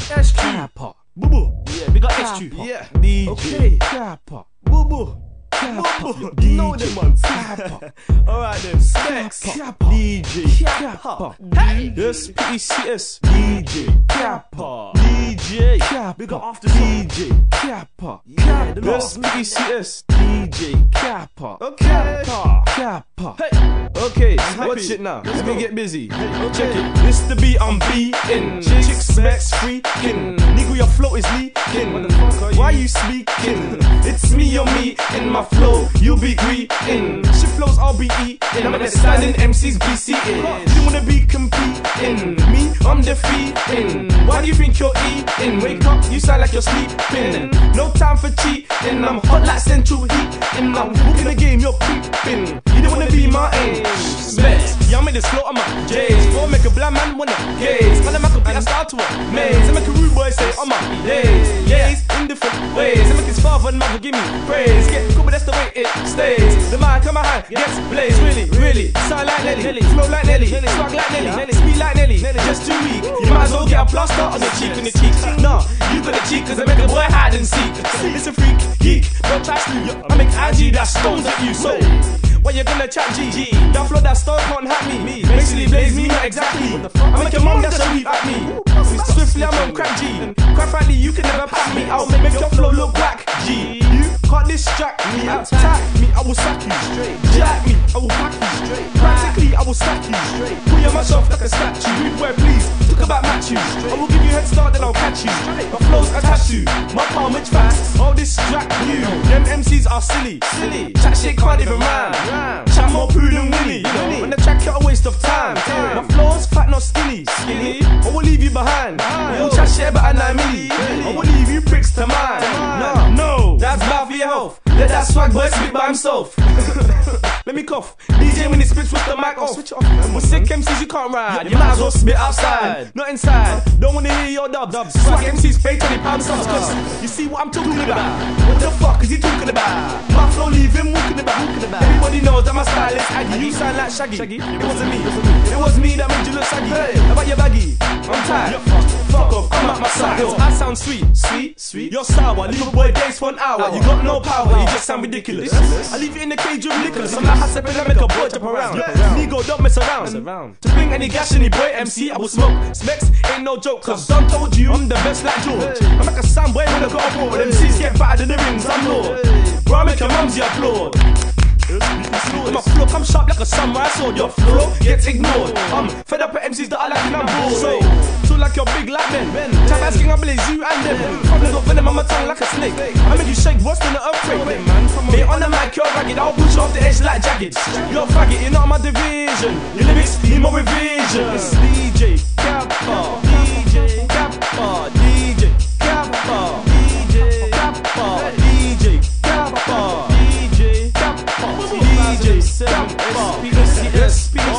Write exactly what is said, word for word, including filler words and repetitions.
S Q. Kappa. Boo boo. Yeah, we got S Q. Kappa. Yeah. D J. Okay. Kappa. Boo boo. Kappa. You know them ones. Kappa. Alright then. Specs. Kappa. D J. Kappa. Hey. Yes. P E C S. D J. Kappa. D J. Kappa. We got after D J. Kappa. Yeah, Kappa. yes. P E C S. D J. Kappa. Okay. Kappa. Hey. Okay. Happy. Watch it now. Let's Let me go. get busy. Check it. This the beat I'm beating. Chicks, specs, freaking. Nigga, your flow is leaking. What the fuck are you? Why you speaking? It's me or me in my flow. You be greeting. Shit flows I'll be eating. I'm understanding M Cs be seating. You wanna be competing? Me, I'm defeating. Why do you think you're eating? Wake up, you sound like you're sleeping. No time for cheating. I'm hot like central heat. And I'm walking the game, you're creeping. You don't wanna be my age. Specs, yeah, I make this flow on my J's. Flow make a blind man wanna gaze. Man, I make a beat, I start to a maze. I make a rude boy say, on my days. Yays, in different ways. I make his father and mother give me praise. Get cool, but that's the way it stays. The mind come high, gets blazed. Really, really, sound like Nelly, flow like Nelly, swag like Nelly, speed like Nelly. Just too weak. You might as well get a plaster on the cheek, on the cheek. Nah, you got the cheek, cause I make a boy hide and seek. It's a freak, geek, don't try to. I make I G that stones at you, so why you gonna chat G? That flow, that stone can't hack me. Basically blaze me, not exactly. I make your mom dash a weep at me. Swiftly I'm on crack G. Quite frankly, you can never pack me. I'll make your flow look whack G. You can't distract me, attack me, I will sack you straight. Jack me, I will pack you straight. Practically, I will sack you straight. Pull your myself like a statue. Rude boy, please, talk about Matthew. I will give you a head start, then I'll catch you. My flow's attached to my palm, which fast. I'll distract you. Them M Cs are silly, silly. Chat shit can't even rhyme. Chat more poo than Willy. When the track, you're a waste of time. My flow's fat, not skinny. Skinny, I will leave you behind. You'll chat shit about a nine milli. I will leave you pricks to mine. No, no, that's bad for your health. Let that swag boy speak by himself. Let me cough. D J when he spits with the mic off. Switch it off. With sick M Cs you can't ride. You might as well spit outside, not inside. Don't wanna hear your dubs. Swag M Cs pay twenty pounds subs. Cause you see what I'm talking about. What the fuck is he talking about? My flow leave him walking about. Everybody knows that my style is Aggie. You sound like Shaggy. It wasn't me. It was me that made you look saggy. How about your baggy? I'm tired. Fuck off. I'm at my side. I sound sweet, sweet, sweet. You're sour. Leave a boy days for an hour. You got no power. You just sound ridiculous. I leave you in the cage with liquors. I'm like Hassan Ben, I make a boy jump around. Nego, don't mess around. To bring any gash, any boy M C, I will smoke. Specs ain't no joke, cause Don told you I'm the best like George. I'm like a sound boy when I got a board. M Cs get better than the rings, I'm Lord. Bro, I make your mumsy applaud. My flow come sharp like a samurai sword. Your flow gets ignored. I'm fed up with M Cs that I like and I'm bored. So, so like your big like men. Tap asking I blaze you and them. Probably got venom on my tongue like a snake. I make you shake worse than an earthquake. Hey, on the mic you're ragged. I'll push you off the edge like jagged. You're faggot, you're not my division. Your lyrics need more revision. It's D J Kappa, D J Kappa, D J Kappa, D J Kappa, D J Kappa, D J Kappa, D J seven S P C S.